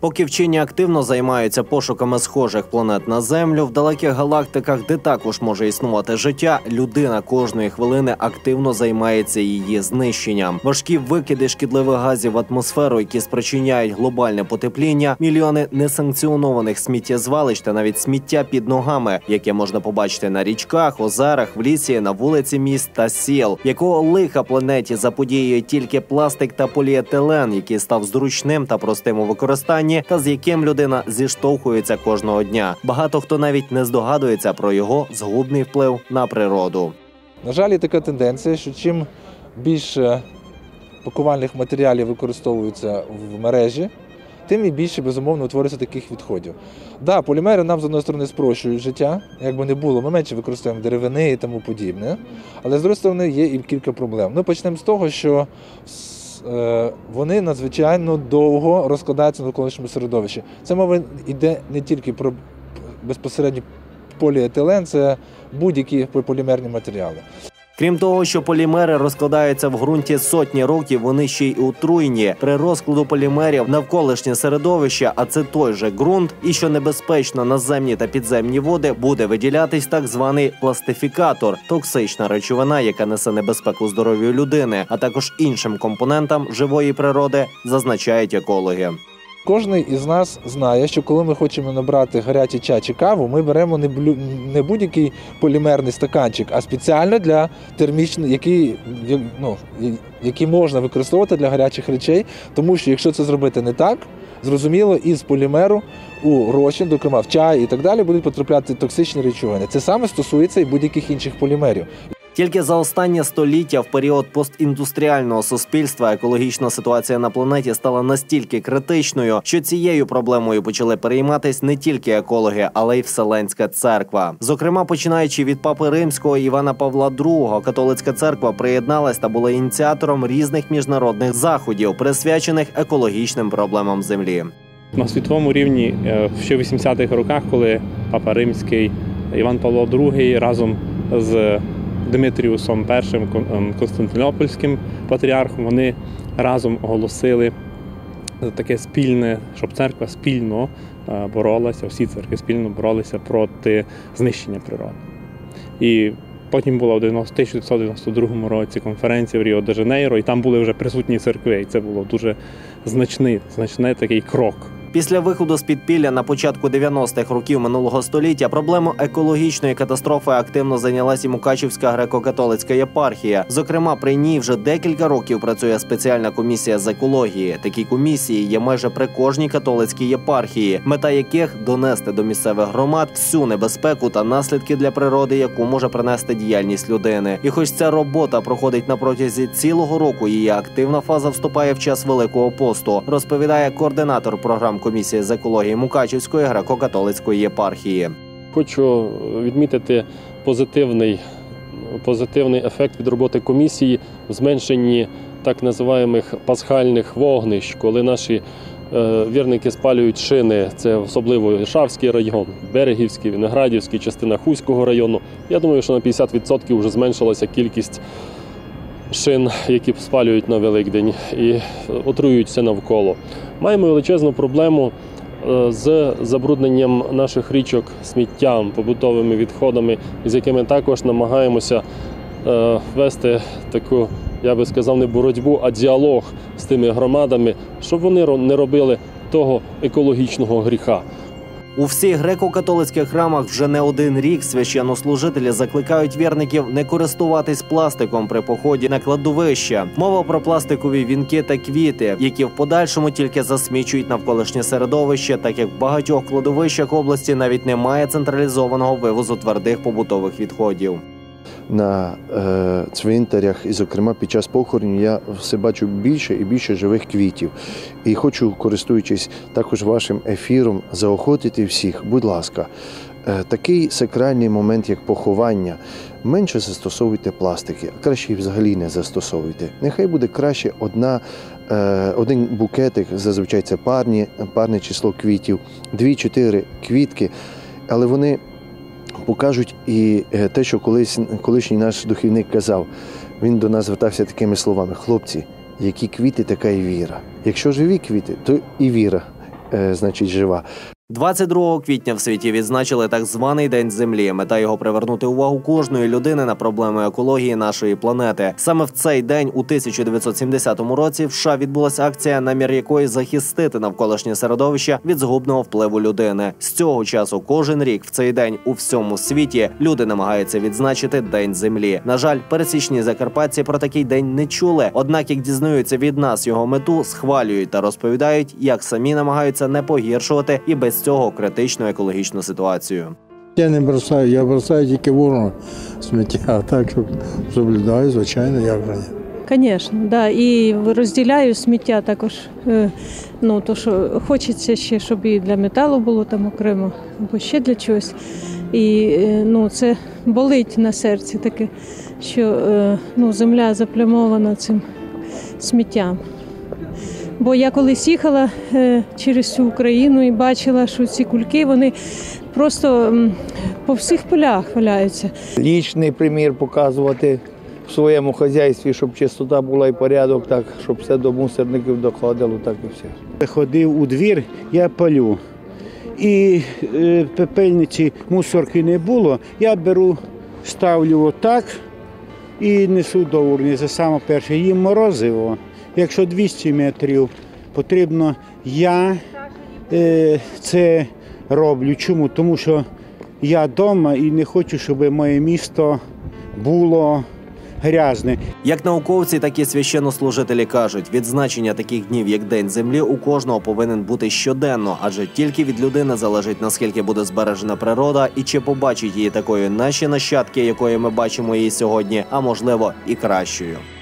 Поки вчені активно займаються пошуками схожих планет на Землю, в далеких галактиках, де також може існувати життя, людина кожної хвилини активно займається її знищенням. Важкі викиди шкідливих газів в атмосферу, які спричиняють глобальне потепління, мільйони несанкціонованих сміттєзвалищ та навіть сміття під ногами, яке можна побачити на річках, озерах, в лісі, на вулиці міст та сіл. Якого лиха планеті заподіює тільки пластик та поліетилен, який став зручним та простим у використанні, та з яким людина зіштовхується кожного дня. Багато хто навіть не здогадується про його згубний вплив на природу. На жаль, є така тенденція, що чим більше пакувальних матеріалів використовується в мережі, тим і більше, безумовно, утворюється таких відходів. Да, полімери нам, з однієї сторони, спрощують життя, як би не було, ми менше використовуємо деревини і тому подібне, але, з іншої сторони, є і кілька проблем. Ну, почнемо з того, що вони надзвичайно довго розкладаються на навколишньому середовищі. Це мова йде не тільки про безпосередньо поліетилен, це будь-які полімерні матеріали. Крім того, що полімери розкладаються в ґрунті сотні років, вони ще й отруйні. При розкладу полімерів навколишнє середовище, а це той же ґрунт, і що небезпечно наземні та підземні води, буде виділятись так званий пластифікатор – токсична речовина, яка несе небезпеку здоров'ю людини, а також іншим компонентам живої природи, зазначають екологи. Кожен із нас знає, що коли ми хочемо набрати гарячий чай чи каву, ми беремо не будь-який полімерний стаканчик, а спеціально для термічних, які можна використовувати для гарячих речей. Тому що якщо це зробити не так, зрозуміло, із полімеру у розчин, зокрема в чай і так далі, будуть потрапляти токсичні речовини. Це саме стосується і будь-яких інших полімерів. Тільки за останнє століття, в період постіндустріального суспільства, екологічна ситуація на планеті стала настільки критичною, що цією проблемою почали перейматись не тільки екологи, але й Вселенська церква. Зокрема, починаючи від папи Римського Івана Павла II, католицька церква приєдналась та була ініціатором різних міжнародних заходів, присвячених екологічним проблемам Землі. На світовому рівні ще в 80-х роках, коли папа Римський Іван Павло II разом з Димитріусом І, Константинопольським патріархом, вони разом оголосили таке спільне, щоб церква спільно боролася, всі церкви спільно боролися проти знищення природи. І потім була в 1992 році конференція в Ріо-де-Жанейро, і там були вже присутні церкви, і це було дуже значний такий крок. Після виходу з підпілля на початку 90-х років минулого століття проблемою екологічної катастрофи активно зайнялася Мукачівська греко-католицька єпархія. Зокрема, при ній вже декілька років працює спеціальна комісія з екології. Такі комісії є майже при кожній католицькій єпархії, мета яких – донести до місцевих громад всю небезпеку та наслідки для природи, яку може принести діяльність людини. І хоч ця робота проходить на протязі цілого року, її активна фаза вступає в час Великого посту, розповідає координатор програм комісії з екології Мукачівської греко-католицької єпархії. Хочу відмітити позитивний ефект від роботи комісії в зменшенні так називаємих пасхальних вогнищ, коли наші вірники спалюють шини, це особливо Іршавський район, Берегівський, Виноградівський, частина Хуського району. Я думаю, що на 50% вже зменшилася кількість шин, які спалюють на Великдень і отруюють все навколо. Маємо величезну проблему з забрудненням наших річок сміттям, побутовими відходами, з якими також намагаємося вести таку, я би сказав, не боротьбу, а діалог з тими громадами, щоб вони не робили того екологічного гріха. У всіх греко-католицьких храмах вже не один рік священнослужителі закликають вірників не користуватись пластиком при поході на кладовище. Мова про пластикові вінки та квіти, які в подальшому тільки засмічують навколишнє середовище, так як в багатьох кладовищах області навіть немає централізованого вивозу твердих побутових відходів. На цвинтарях, і, зокрема, під час похоронів я все бачу більше і більше живих квітів. І хочу, користуючись також вашим ефіром, заохотити всіх, будь ласка, такий сакральний момент, як поховання, менше застосовуйте пластики, а краще і взагалі не застосовуйте. Нехай буде краще один букетик, зазвичай це парне число квітів, 2-4 квітки, але вони покажуть і те, що колишній наш духовник казав. Він до нас звертався такими словами: хлопці, які квіти, така і віра. Якщо живі квіти, то і віра. значить, жива. 22 квітня в світі відзначили так званий День Землі. Мета його – привернути увагу кожної людини на проблеми екології нашої планети. Саме в цей день у 1970 році в США відбулася акція, намір якої захистити навколишнє середовище від згубного впливу людини. З цього часу кожен рік в цей день у всьому світі люди намагаються відзначити День Землі. На жаль, пересічні закарпатці про такий день не чули. Однак, як дізнаються від нас його мету, схвалюють та розповідають, як самі намагаються не погіршувати і без цього критичну екологічну ситуацію. Я не бросаю, я бросаю тільки в урну сміття, а так, щоб соблюдаю, звичайно, як же ні. Звісно, да. І розділяю сміття також. То, що хочеться ще, щоб і для металу було там окремо, або ще для чогось. І це болить на серці таке, що земля заплямована цим сміттям. Бо я колись їхала через всю Україну і бачила, що ці кульки, вони просто по всіх полях валяються. Лічний примір показувати в своєму хазяйстві, щоб чистота була і порядок, так, щоб все до мусорників доходило, так і все. Ходив у двір, я палю. І пепельниці, мусорки не було, я беру, ставлю отак і несу до урни. Це саме перше, їм морозиво. Якщо 200 метрів потрібно, я це роблю. Чому? Тому що я вдома і не хочу, щоб моє місто було грязне. Як науковці, так і священнослужителі кажуть, відзначення таких днів, як День Землі, у кожного повинен бути щоденно, адже тільки від людини залежить, наскільки буде збережена природа і чи побачать її такою наші нащадки, якою ми бачимо її сьогодні, а можливо і кращою.